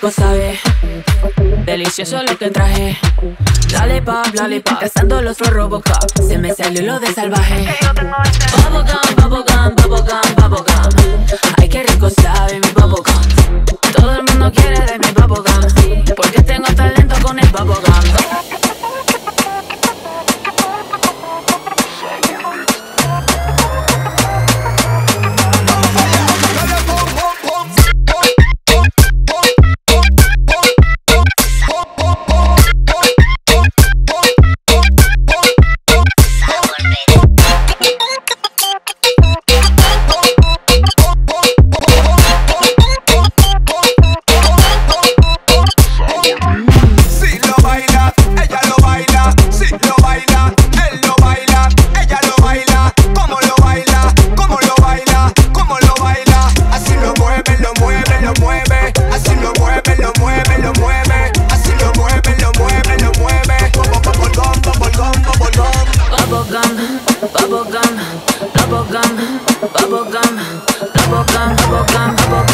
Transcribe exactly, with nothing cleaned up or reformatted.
rico sabe, delicioso lo que traje. Lollipop, lollipop, cazando los flor Robocop. Se me salió lo de salvaje. Bubblegum, bubblegum, bubblegum, bubblegum. Ay, qué rico sabe mi bubblegum. Todo el mundo quiere de mi bubblegum, porque tengo talento con el bubblegum. Bubblegum, bubblegum, bubblegum, bubblegum, bubblegum, bubblegum.